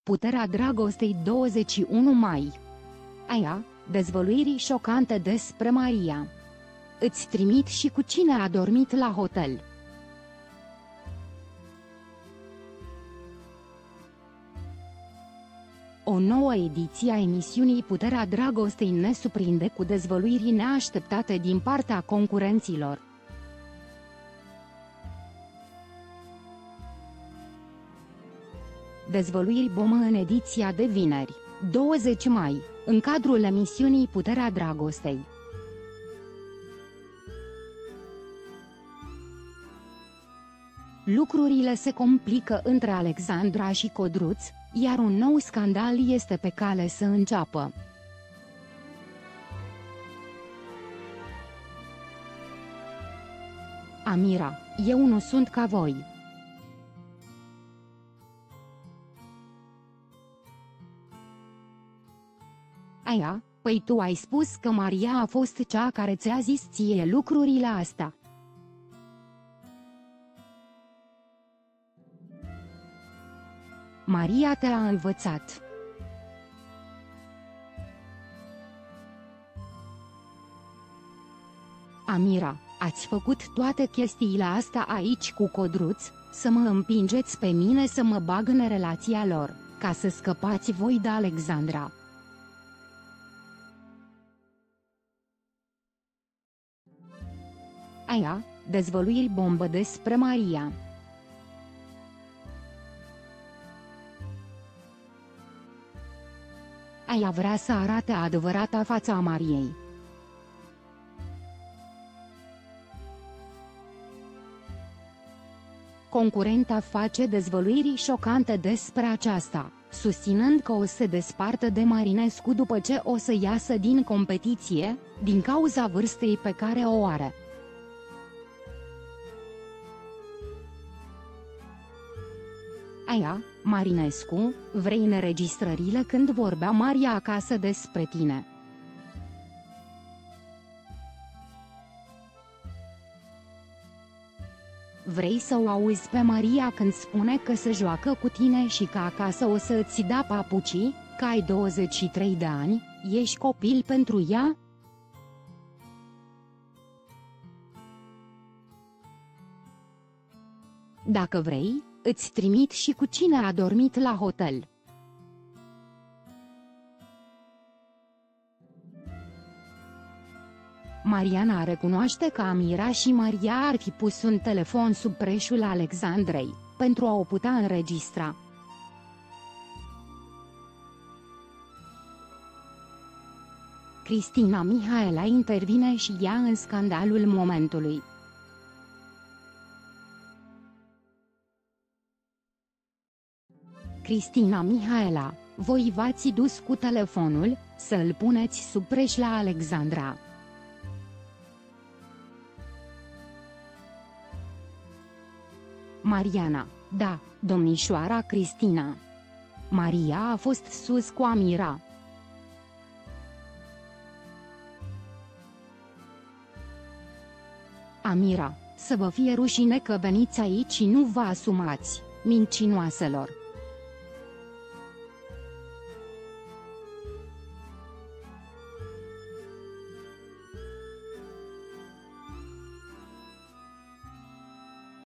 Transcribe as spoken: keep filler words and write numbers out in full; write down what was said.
Puterea dragostei douăzeci și unu mai. Aia, dezvăluiri șocante despre Maria. Îți trimit și cu cine a dormit la hotel. O nouă ediție a emisiunii Puterea Dragostei ne surprinde cu dezvăluiri neașteptate din partea concurenților. Dezvăluiri bombă în ediția de vineri, douăzeci mai, în cadrul emisiunii Puterea Dragostei. Lucrurile se complică între Alexandra și Codruț, iar un nou scandal este pe cale să înceapă. Amira, eu nu sunt ca voi. Aia, păi tu ai spus că Maria a fost cea care ți-a zis ție lucrurile astea. Maria te-a învățat. Amira, ați făcut toate chestiile astea aici cu Codruț, să mă împingeți pe mine să mă bag în relația lor, ca să scăpați voi de Alexandra. Aia, dezvăluiri bombă despre Maria. Aia vrea să arate adevărata fața a Mariei. Concurenta face dezvăluiri șocante despre aceasta, susținând că o să se despartă de Marinescu după ce o să iasă din competiție, din cauza vârstei pe care o are. Aia, Marinescu, vrei înregistrările când vorbea Maria acasă despre tine. Vrei să o auzi pe Maria când spune că se joacă cu tine și că acasă o să îți da papucii, că ai douăzeci și trei de ani, ești copil pentru ea? Dacă vrei, îți trimit și cu cine a dormit la hotel. Mariana recunoaște că Amira și Maria ar fi pus un telefon sub preșul Alexandrei, pentru a o putea înregistra. Cristina Mihaela intervine și ea în scandalul momentului. Cristina Mihaela, voi v-ați dus cu telefonul, să îl puneți sub preș la Alexandra. Mariana, da, domnișoara Cristina. Maria a fost sus cu Amira. Amira, să vă fie rușine că veniți aici și nu vă asumați, mincinoaselor.